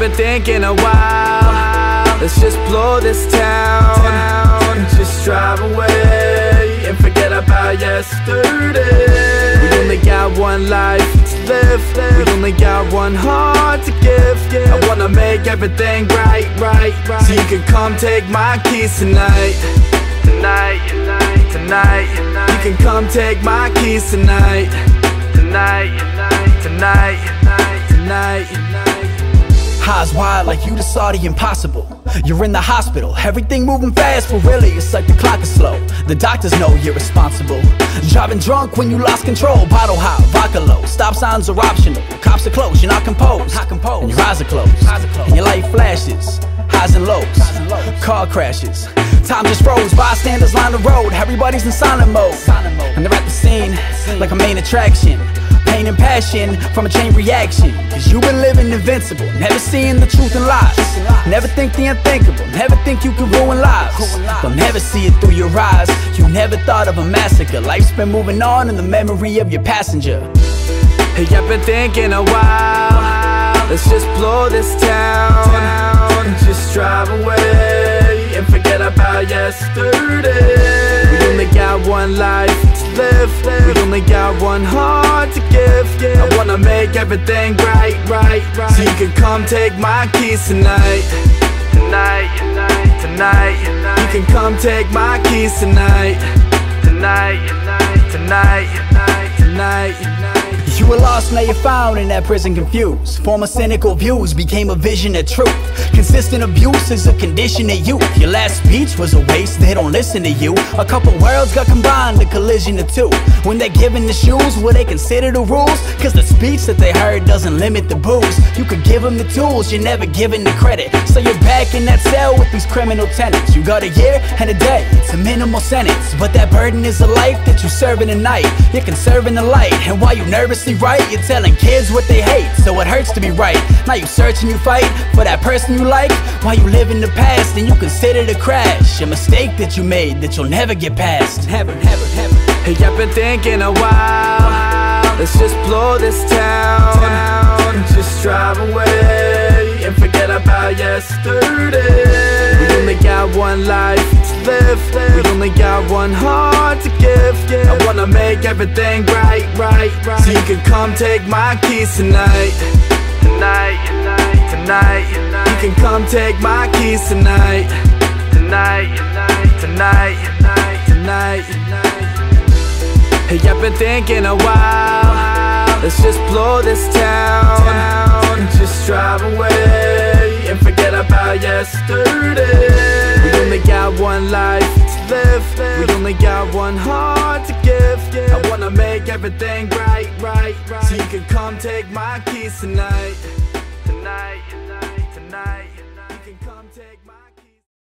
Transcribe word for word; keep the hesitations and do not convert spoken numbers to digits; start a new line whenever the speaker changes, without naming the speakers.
been thinking a while. Let's just blow this town and just drive away and forget about yesterday. We only got one life to live. We only got one heart to give. I wanna make everything right, right, right. So you can come take my keys tonight. Tonight, tonight, tonight. You can come take my keys tonight. Tonight, tonight, tonight, tonight, tonight.
Eyes wide like you just saw the impossible. You're in the hospital, everything moving fast, but really it's like the clock is slow. The doctors know you're responsible. Driving drunk when you lost control. Bottle high, vodka low. Stop signs are optional. Cops are close, you're not composed. Not composed. And your eyes are closed. Eyes are closed. And your light flashes. Highs and lows. Highs and lows. Car crashes. Time just froze. Bystanders line the road. Everybody's in silent mode. Silent mode. And they're at the scene like a main attraction. Pain and passion from a chain reaction. Cause you've been living invincible, never seeing the truth in lies. Never think the unthinkable, never think you can ruin lives. They'll never see it through your eyes. You never thought of a massacre. Life's been moving on in the memory of your passenger.
Hey, I've been thinking a while. Let's just blow this town and just drive away and forget about yesterday. We only got one life to live. We only got one heart to give. I wanna make everything right, right, right. So you can come take my keys tonight. Tonight, tonight, tonight. You can come take my keys tonight. Tonight, tonight, tonight, tonight, tonight.
You were lost, now you're found in that prison confused. Former cynical views became a vision of truth. Consistent abuse is a condition of youth. Your last speech was a waste, they don't listen to you. A couple worlds got combined, a collision of two. When they're given the shoes, will they consider the rules? Cause the speech that they heard doesn't limit the booze. You could give them the tools, you're never given the credit. So you're back in that cell with these criminal tenants. You got a year and a day, it's a minimal sentence. But that burden is a life that you serve in the night. You're conserving the light, and while you nervously right, you're telling kids what they hate, so it hurts to be right. Now you search and you fight for that person you like, while you live in the past and you consider the crash a mistake that you made that you'll never get past. Never, never, never.
Hey, I've been thinking a while. Let's just blow this town and just drive away and forget about yesterday. We only got one life to live. We only got one heart to give. I wanna make everything right, right, right. So you can come take my keys tonight. Tonight, tonight, tonight. You can come take my keys tonight. Tonight, tonight, tonight, tonight, tonight. Hey, I've been thinking a while. Let's just blow this town and just drive away and forget about yesterday. We only got one life to live. We only got one heart to give. I wanna make everything right, right, right. So you can come take my keys tonight. Tonight, tonight, tonight. You can come take my